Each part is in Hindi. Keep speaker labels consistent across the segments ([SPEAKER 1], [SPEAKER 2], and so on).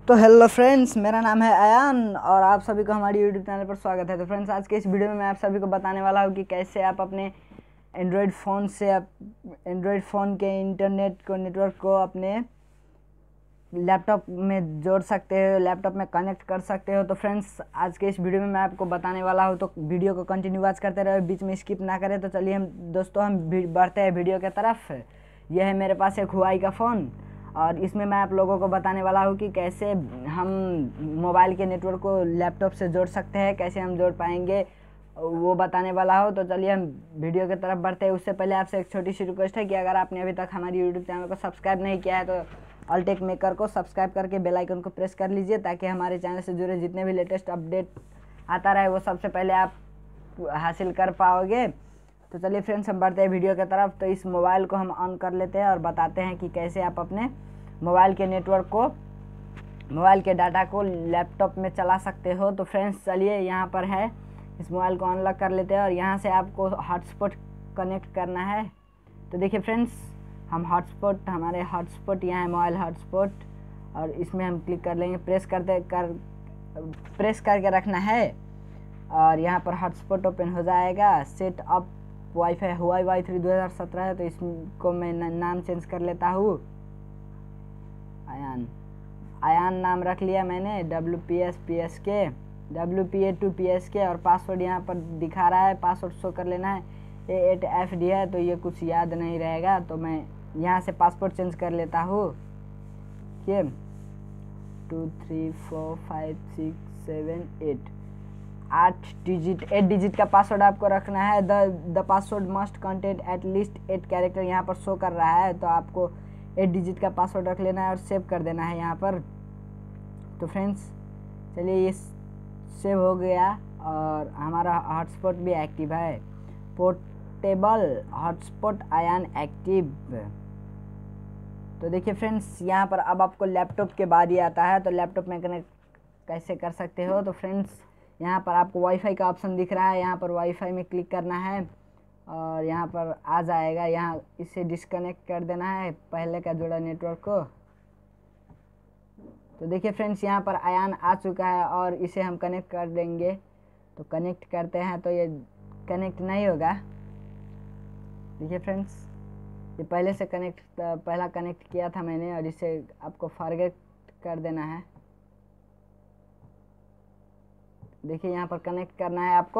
[SPEAKER 1] तो हेलो फ्रेंड्स, मेरा नाम है अयान और आप सभी को हमारी यूट्यूब चैनल पर स्वागत है। तो फ्रेंड्स, आज के इस वीडियो में मैं आप सभी को बताने वाला हूँ कि कैसे आप अपने एंड्रॉयड फ़ोन के इंटरनेट नेटवर्क को अपने लैपटॉप में जोड़ सकते हो, लैपटॉप में कनेक्ट कर सकते हो। तो फ्रेंड्स, आज के इस वीडियो में मैं आपको बताने वाला हूँ, तो वीडियो को कंटिन्यू वॉच करते रहो, बीच में स्किप ना करें। तो चलिए हम बढ़ते हैं वीडियो की तरफ। यह है मेरे पास एक हुआई का फ़ोन और इसमें मैं आप लोगों को बताने वाला हूँ कि कैसे हम मोबाइल के नेटवर्क को लैपटॉप से जोड़ सकते हैं, कैसे हम जोड़ पाएंगे वो बताने वाला हो। तो चलिए हम वीडियो की तरफ बढ़ते हैं। उससे पहले आपसे एक छोटी सी रिक्वेस्ट है कि अगर आपने अभी तक हमारी यूट्यूब चैनल को सब्सक्राइब नहीं किया है तो ऑलटेक मेकर को सब्सक्राइब करके बेल आइकन को प्रेस कर लीजिए, ताकि हमारे चैनल से जुड़े जितने भी लेटेस्ट अपडेट आता रहे वो सबसे पहले आप हासिल कर पाओगे। तो चलिए फ्रेंड्स, हम बढ़ते हैं वीडियो की तरफ। तो इस मोबाइल को हम ऑन कर लेते हैं और बताते हैं कि कैसे आप अपने मोबाइल के नेटवर्क को, मोबाइल के डाटा को लैपटॉप में चला सकते हो। तो फ्रेंड्स, चलिए यहाँ पर है, इस मोबाइल को अनलॉक कर लेते हैं और यहाँ से आपको हॉटस्पॉट कनेक्ट करना है। तो देखिए फ्रेंड्स, हम हमारे हॉटस्पॉट यहाँ है, मोबाइल हॉटस्पॉट, और इसमें हम क्लिक कर लेंगे। प्रेस करके रखना है और यहाँ पर हॉटस्पॉट ओपन हो जाएगा। सेट अप वाईफाई हुआई Y3 2017 है, तो इसको मैं नाम चेंज कर लेता हूँ। आयान नाम रख लिया मैंने, WPA2PSK, और पासवर्ड यहाँ पर दिखा रहा है, पासवर्ड शो कर लेना है। A8FD है, तो ये कुछ याद नहीं रहेगा, तो मैं यहाँ से पासवर्ड चेंज कर लेता हूँ। ये 2 3 4 5 6 7 8 डिजिट का पासवर्ड आपको रखना है। The password must contain at least 8 character यहाँ पर शो कर रहा है, तो आपको 8 डिजिट का पासवर्ड रख लेना है और सेव कर देना है यहाँ पर। तो फ्रेंड्स, चलिए ये सेव हो गया और हमारा हॉटस्पॉट भी एक्टिव है। पोर्टेबल हॉटस्पॉट आयान एक्टिव। तो देखिए फ्रेंड्स, यहाँ पर अब आपको लैपटॉप के बाद ही आता है, तो लैपटॉप में कनेक्ट कैसे कर सकते हो। तो फ्रेंड्स, यहाँ पर आपको वाईफाई का ऑप्शन दिख रहा है, यहाँ पर वाईफाई में क्लिक करना है और यहाँ पर आ जाएगा। यहाँ इसे डिस्कनेक्ट कर देना है, पहले का जुड़ा नेटवर्क को। तो देखिए फ्रेंड्स, यहाँ पर आयान आ चुका है और इसे हम कनेक्ट कर देंगे। तो कनेक्ट करते हैं तो ये कनेक्ट नहीं होगा। देखिए फ्रेंड्स, ये पहला कनेक्ट किया था मैंने और इसे आपको फॉरगेट कर देना है। देखिए यहाँ पर कनेक्ट करना है आपको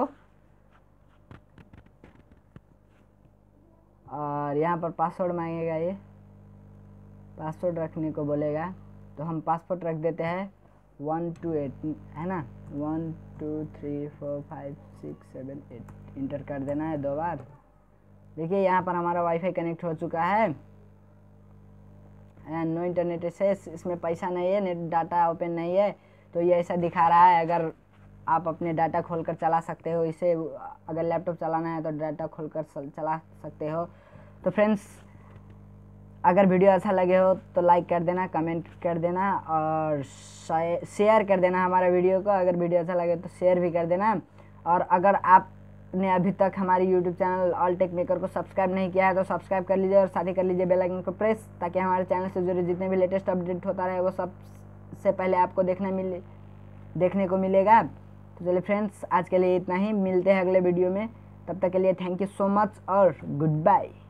[SPEAKER 1] और यहाँ पर पासवर्ड मांगेगा, ये पासवर्ड रखने को बोलेगा, तो हम पासवर्ड रख देते हैं 128, है ना, 1 2 3 4 5 6 7 8 इंटर कर देना है 2 बार। देखिए यहाँ पर हमारा वाईफाई कनेक्ट हो चुका है। नो इंटरनेट एक्सेस, इसमें पैसा नहीं है, नेट डाटा ओपन नहीं है, तो ये ऐसा दिखा रहा है। अगर आप अपने डाटा खोलकर चला सकते हो इसे, अगर लैपटॉप चलाना है तो डाटा खोलकर चला सकते हो। तो फ्रेंड्स, अगर वीडियो अच्छा लगे हो तो लाइक कर देना, कमेंट कर देना और शेयर कर देना हमारा वीडियो को। अगर वीडियो अच्छा लगे तो शेयर भी कर देना। और अगर आपने अभी तक हमारी यूट्यूब चैनल ऑलटेक मेकर को सब्सक्राइब नहीं किया है तो सब्सक्राइब कर लीजिए और साथ ही कर लीजिए बेल आइकन को प्रेस, ताकि हमारे चैनल से जुड़े जितने भी लेटेस्ट अपडेट होता रहे वो सबसे पहले आपको देखने को मिलेगा। तो चलिए फ्रेंड्स, आज के लिए इतना ही, मिलते हैं अगले वीडियो में। तब तक के लिए थैंक यू सो मच और गुड बाय।